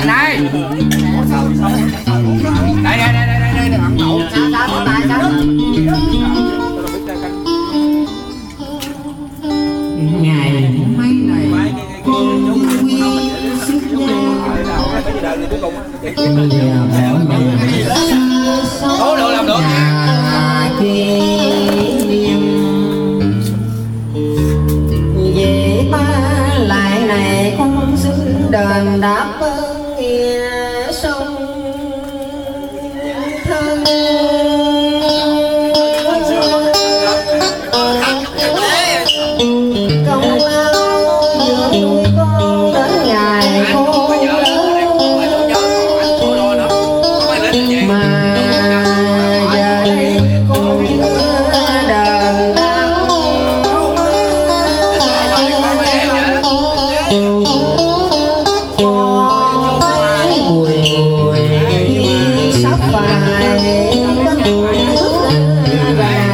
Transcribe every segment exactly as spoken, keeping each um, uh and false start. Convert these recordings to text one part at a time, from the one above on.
đây đây đây đây đây đây ăn đậu sao sao tại sao ngày mấy này con quý sức số lượng làm được về ba lại này con xin đền đáp ơn nghĩa sông thân công lao giữa nuôi con đến ngày khôn lớn mà giờ đây con chưa đền đáp sắp phải đất nước vàng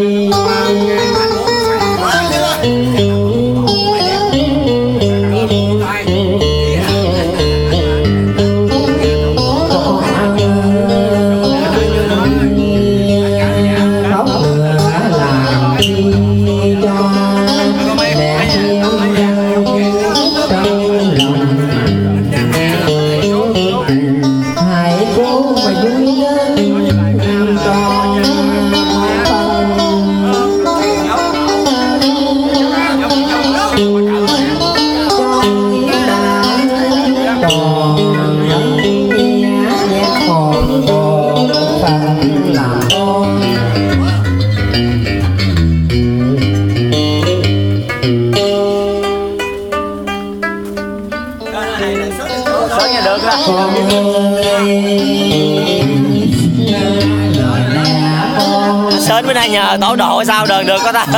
Sến bữa nay nhờ tổ độ sao đờn được có ta.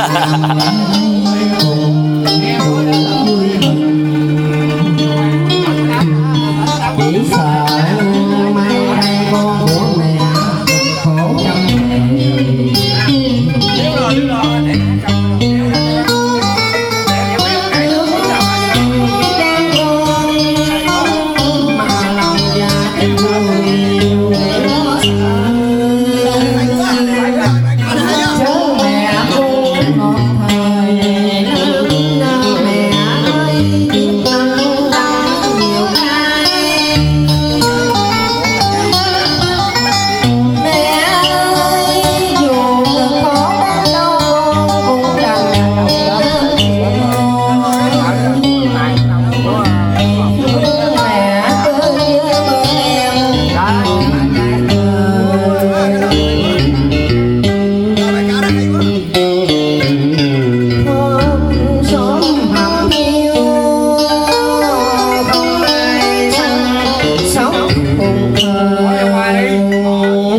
chỉ sợ mai đây con của mẹ khổ trong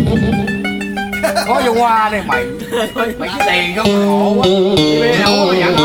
có vô hoa đây mày mày cái tiền không khổ quá.